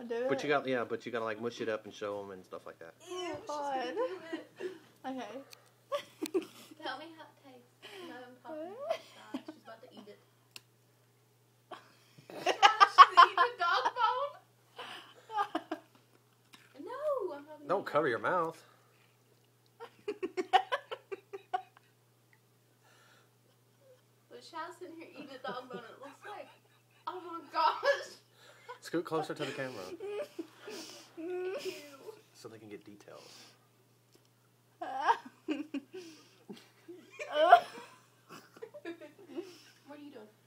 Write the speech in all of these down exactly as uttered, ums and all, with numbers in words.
do it. But you got yeah, but you gotta like mush it up and show them and stuff like that. Oh, God. Okay. Tell me how it tastes. No, I'm talking about that. She's about to eat it. She's eating a dog bone? No, I'm not gonna Don't eat cover it. your mouth. But Shad's sitting here eating a dog bone and it looks like, oh my gosh. Scoot closer to the camera Ew. so they can get details. What are you doing?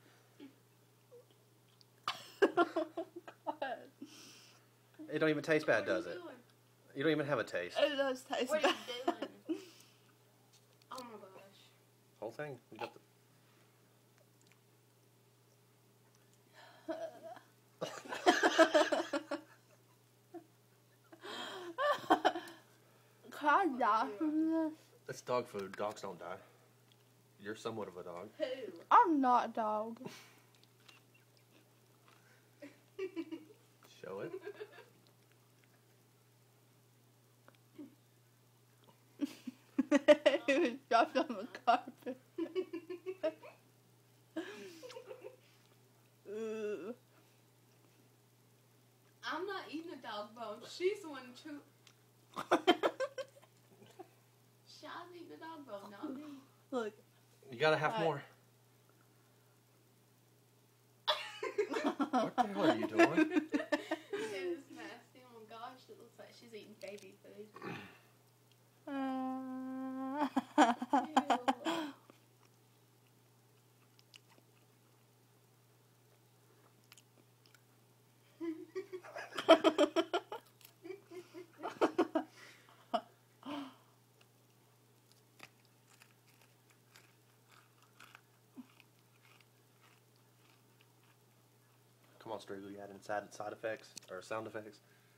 It don't even taste bad, What are does you it? doing? You don't even have a taste. It does taste What are bad. you doing? Oh my gosh. Whole thing. You got the... Can I die from this? It's dog food. Dogs don't die. You're somewhat of a dog. Who? I'm not a dog. Show it. It was dropped on the carpet. Ooh. I'm not eating a dog bone. She's the one chew. Shad's eating a dog bone, not me. Look. You gotta have Right. more. What the hell are you doing? It is nasty. Oh my gosh, it looks like she's eating baby food. Uh, Come on, Strigo, you add inside side effects or sound effects.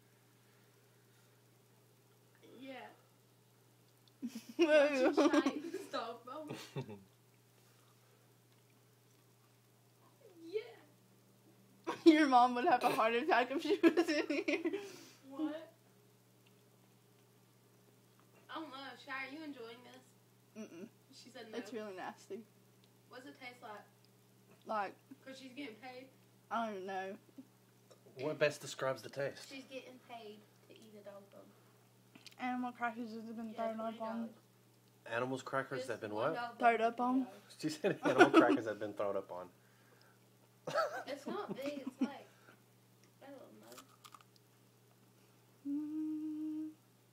Yeah. Watching Shad eat this dog bone. Yeah. Your mom would have a heart attack if she was in here. What? I don't know. Shad, are you enjoying this? Mm-mm. She said no. It's really nasty. What's it taste like? Like, Because she's getting paid. I don't even know. What best describes the taste? She's getting paid to eat a dog bone. Animal crackers have been Yeah, thrown twenty up on. dollars. Animals crackers Just that have been one what? dog Thrown bone, up on? twenty dollars. She said animal crackers have been thrown up on. It's not big. It's like, I don't know. Mm.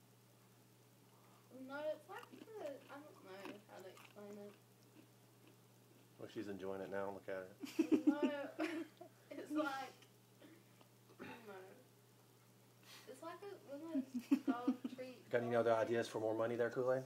No, it's like, the, I don't know how to explain it. Well, she's enjoying it now. Look at it. No, it's like, I don't know. It's like a, one of those dog treats. Got any other ideas for more money there, Kool-Aid?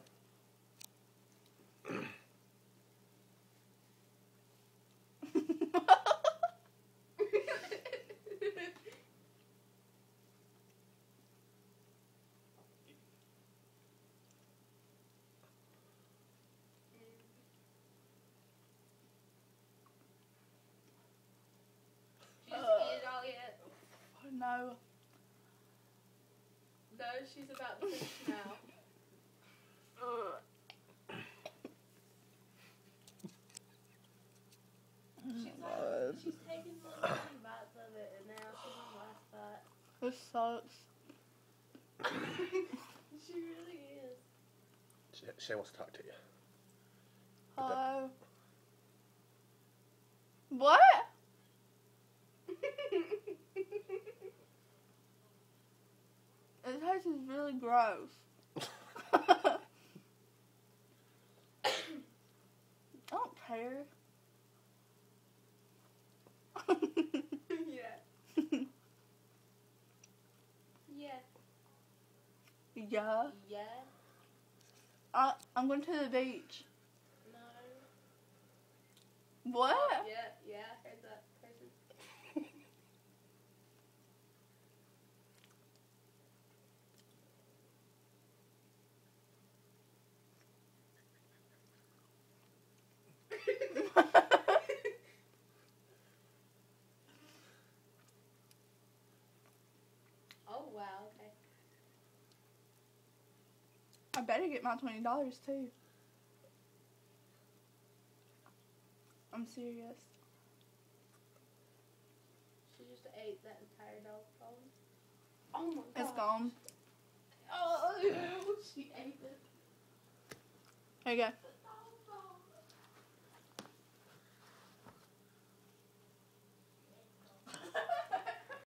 Did you just eat it all yet? No. No, she's about to finish now. She's like, she's taking little tiny bites of it, and now she's on the last bite. This sucks. She really is. Shay, Shay wants to talk to you. Hello. What? It tastes really gross. I don't care. Yeah. Yeah. Yeah. Yeah. I, I'm going to the beach. No. What? Yeah, yeah, I heard that person. I better get my twenty dollars too. I'm serious. She just ate that entire dog phone. Oh my god. It's gone. Oh, she ate it. There you go.